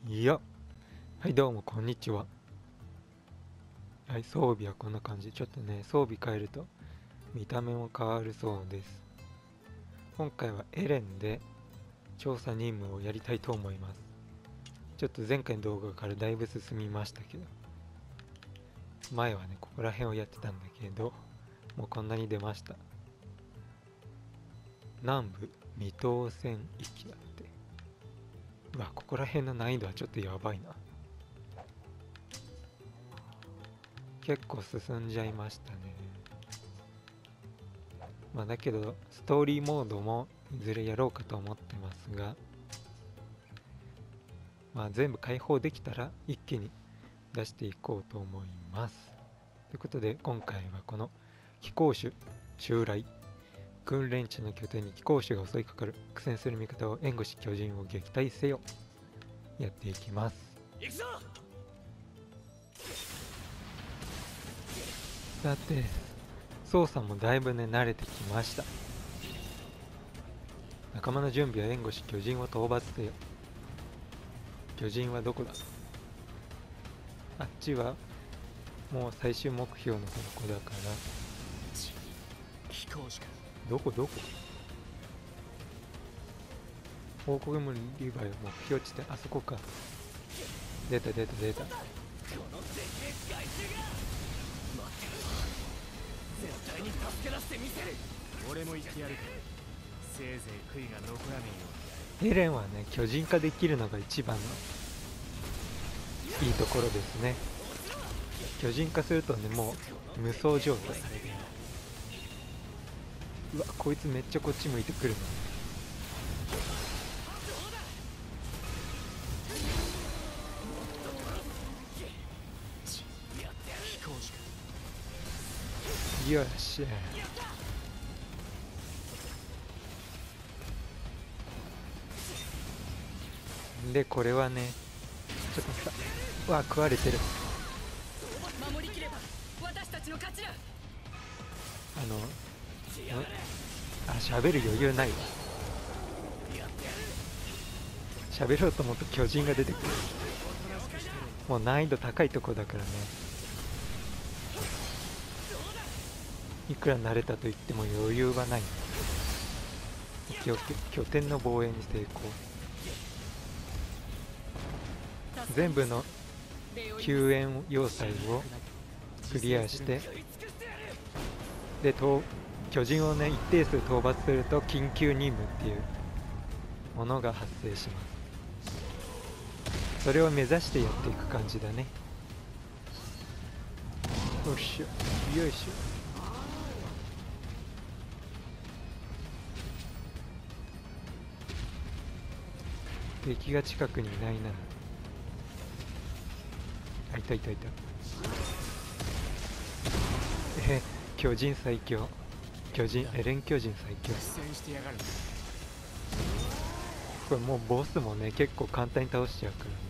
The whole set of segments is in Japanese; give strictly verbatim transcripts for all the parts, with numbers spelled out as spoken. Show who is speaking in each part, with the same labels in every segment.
Speaker 1: いや、はい、どうもこんにちは。はい、装備はこんな感じ。ちょっとね、装備変えると見た目も変わるそうです。今回はエレンで調査任務をやりたいと思います。ちょっと前回の動画からだいぶ進みましたけど、前はね、ここら辺をやってたんだけど、もうこんなに出ました。南部未当選域だって。うわ、ここら辺の難易度はちょっとやばいな。結構進んじゃいましたね。まあだけどストーリーモードもいずれやろうかと思ってますが、まあ全部開放できたら一気に出していこうと思います。ということで今回はこの貴公種襲来、訓練地の拠点に貴公種が襲いかかる、苦戦する味方を援護し巨人を撃退せよ、やっていきます。
Speaker 2: 行くぞ。
Speaker 1: さて操作もだいぶね慣れてきました。仲間の準備は援護し巨人を討伐せよ。巨人はどこだ。あっちはもう最終目標のとこだから。
Speaker 2: 飛行士か。
Speaker 1: どこどこ。報告もリヴァイ目標地点、あそこか。出た出た出た。
Speaker 2: このでけえ害虫が待ってろ。絶対に助け出してみせる。俺も言ってやるからせいぜい悔いが残らねえよ。
Speaker 1: エレンはね巨人化できるのが一番のいいところですね。巨人化するとねもう無双状態。うわ、こいつめっちゃこっち向いてくるの。よっしゃ。でこれはねちょっとさ、うわ食われてる。
Speaker 2: 守りきれば私たちの勝ちだ。
Speaker 1: あのあ喋る余裕ないわ。喋ろうと思うと巨人が出てくる。もう難易度高いとこだからね。いくら慣れたと言っても余裕はない。拠点の防衛に成功。全部の救援要塞をクリアして、で巨人をね一定数討伐すると緊急任務っていうものが発生します。それを目指してやっていく感じだね。よいしょよいしょ。敵が近くにいないな。あ、いたいたいた。え、巨人最強。巨人、エレン巨人最強。これもうボスもね結構簡単に倒しちゃうからね。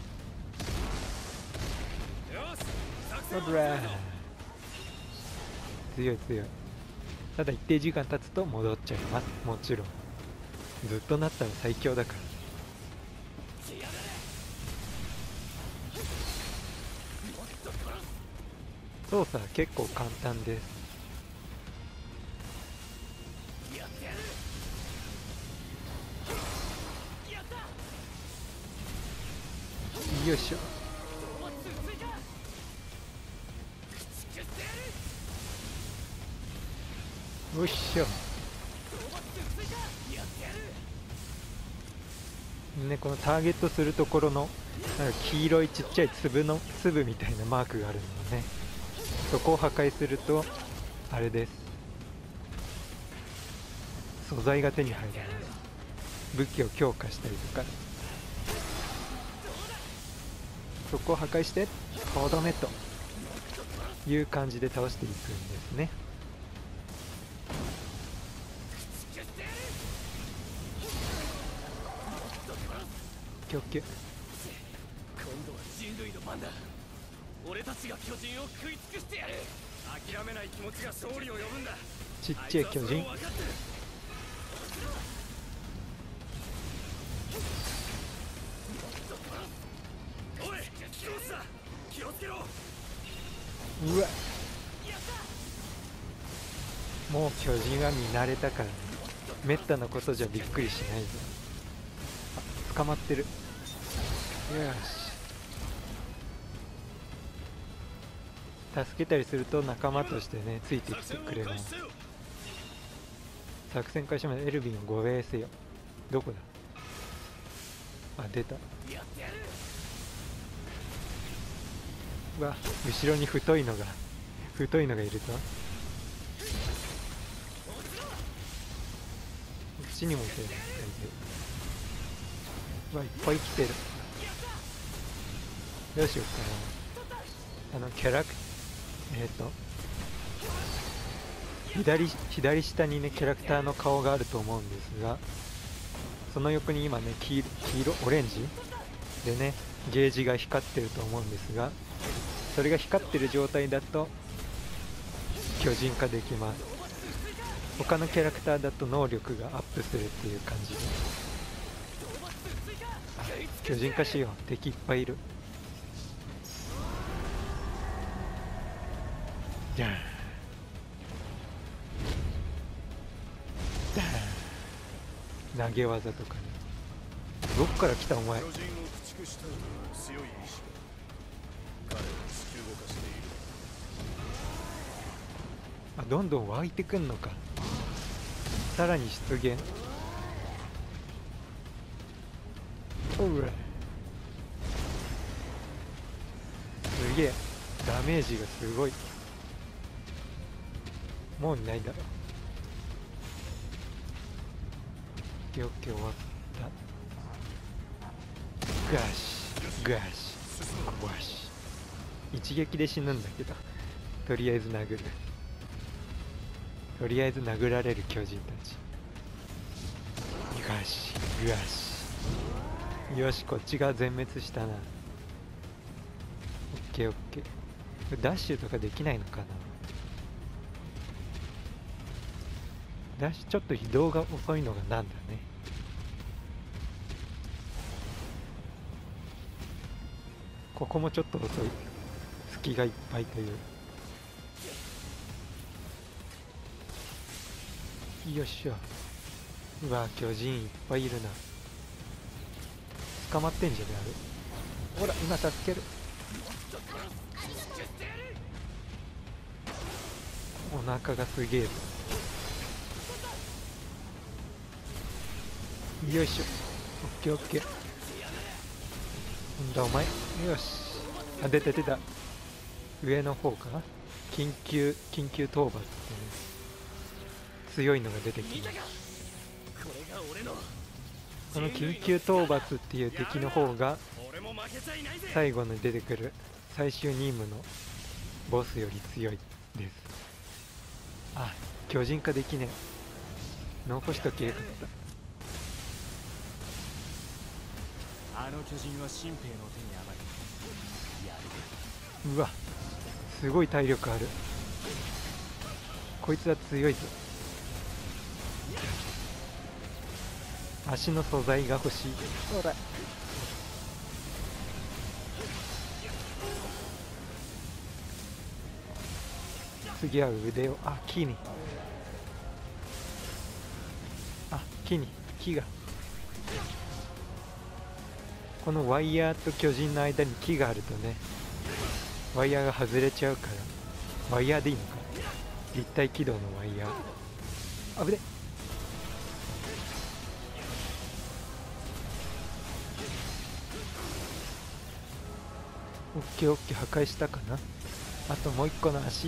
Speaker 1: オラー強い強い。ただ一定時間経つと戻っちゃいます。もちろんずっとなったら最強だから。操作は結構簡単です。よいしょ。よいしょ。ね、このターゲットするところのなんか黄色いちっちゃい粒の粒みたいなマークがあるのね。そこを破壊するとあれです。素材が手に入ります。武器を強化したりとか。そこを破壊してとどめという感じで倒していくんですね。キョッキュ。
Speaker 2: 今度は人類の番だ。俺たちが巨人を食い尽くしてやる。諦めない気持ちが勝利を呼ぶんだ。
Speaker 1: ちっちゃい巨人。 うわ、もう巨人は見慣れたからね、めったなことじゃびっくりしないぞ。あ、捕まってる。よし、助けたりすると仲間としてねついてきてくれます。作戦開始までエルヴィンを護衛せよ。どこだ。あ、出た。うわ、後ろに太いのが太いのがいるぞ。こっちにもいてる。うわ、いっぱい来てる。どうしようかな。あのキャラクえっ、ー、と左左下にねキャラクターの顔があると思うんですが、その横に今ね黄色、黄色オレンジでねゲージが光ってると思うんですが、それが光ってる状態だと巨人化できます。他のキャラクターだと能力がアップするっていう感じで、巨人化しよう。敵いっぱいいる。じゃあ投げ技とかね。どっから来たお前。あ、どんどん湧いてくんのか。さらに出現。おら、すげえダメージがすごい。もういないだろ。オッケーオッケー、終わった。ガシガシガシ。一撃で死ぬんだけど、とりあえず殴る。とりあえず殴られる巨人たち。ガシガシ。よし、こっちが全滅したな。オッケーオッケー。ダッシュとかできないのかな。ダッシュちょっと移動が遅いのがなんだね。ここもちょっと遅い。隙がいっぱいという。よっしゃ。うわ、巨人いっぱいいるな。捕まってんじゃねあれ。ほら、今助ける。お腹がすげえぞ。よいしょ。オッケーオッケー。なんだお前。よし。あ、出た出た。上の方かな。緊急緊急討伐ってね、強いのが出てきます。この緊急討伐っていう敵の方が最後に出てくる最終任務のボスより強いです。あ、巨人化できねえ。残しとけよかった。
Speaker 2: あの巨人は新兵の手に余りやる。
Speaker 1: うわ、すごい体力ある。こいつは強いぞ。足の素材が欲しい。ほら、次は腕を、あ、木に、あ、木に木が、このワイヤーと巨人の間に木があるとね、ワイヤーが外れちゃうから、ワイヤーでいいのか、立体軌道のワイヤー。あぶね。オッケーオッケー、破壊したかな。あともう一個の足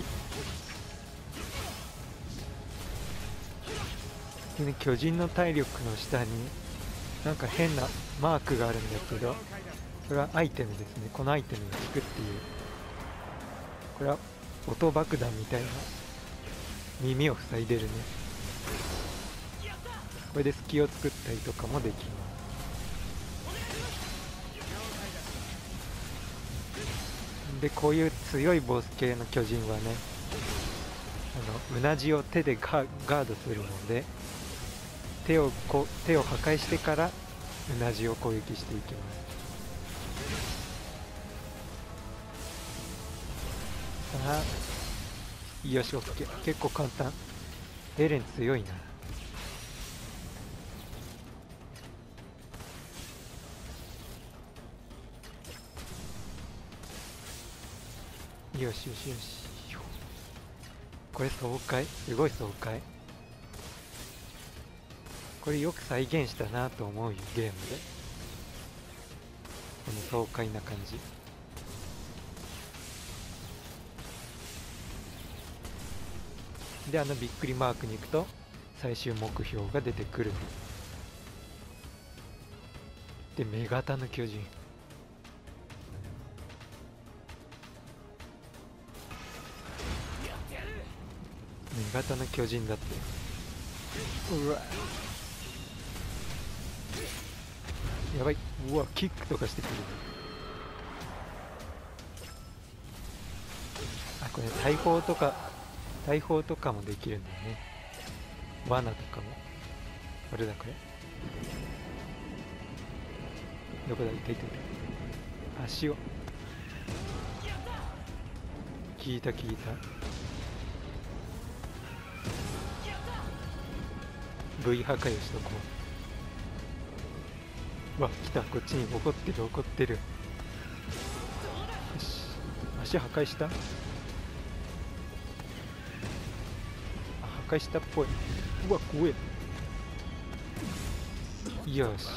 Speaker 1: でね、巨人の体力の下になんか変なマークがあるんだけど、それはアイテムですね。このアイテムが効くっていう、これは音爆弾みたいな、耳を塞いでるね。これで隙を作ったりとかもできます。で、こういう強いボス系の巨人はね、あのうなじを手でガガードするので、手をこ手を破壊してからうなじを攻撃していきます。さあーよし、オッケー。結構簡単。エレン強いな。よしよしよし。これ爽快、すごい爽快。これよく再現したなと思うよ、ゲームで。この爽快な感じ。で、あのびっくりマークに行くと最終目標が出てくる。で、目型の巨人。目型の巨人だって。うわ、やばい。うわ、キックとかしてくる。あ、これ大砲とか大砲とかもできるんだよね。罠とかも。これだ、これどこだ。いたいたいた。足を聞いた聞いた。 V 破壊をしとこう。うわ、来た。こっちに怒ってる怒ってる。よし、足破壊した。あ、破壊したっぽい。うわ、怖え。よし、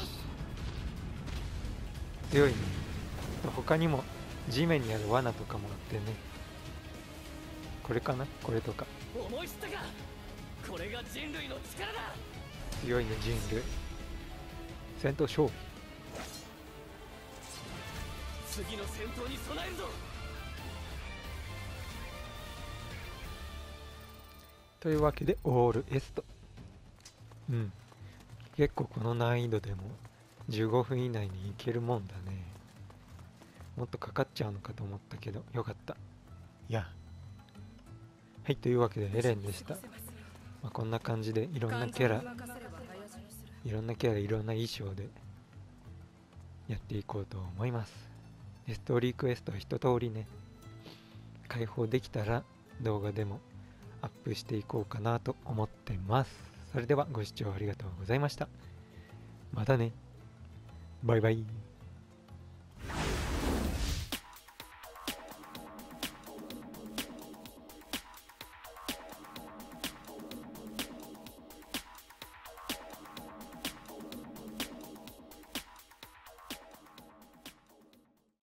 Speaker 1: 強いね。他にも地面にある罠とかもあってね。これかな、これとか。
Speaker 2: 思い知ったか。これが人類の力だ。
Speaker 1: 強いね、人類。戦闘勝負。
Speaker 2: 次の戦闘に備えるぞ。
Speaker 1: というわけでオール S と。うん、結構この難易度でもじゅうごふん以内にいけるもんだね。もっとかかっちゃうのかと思ったけどよかった。いや、はい、というわけでエレンでした。まあ、こんな感じでいろんなキャラいろんなキャラいろんな衣装でやっていこうと思います。で、ストーリークエストは一通りね開放できたら動画でもアップしていこうかなと思ってます。それではご視聴ありがとうございました。またね。バイバイ。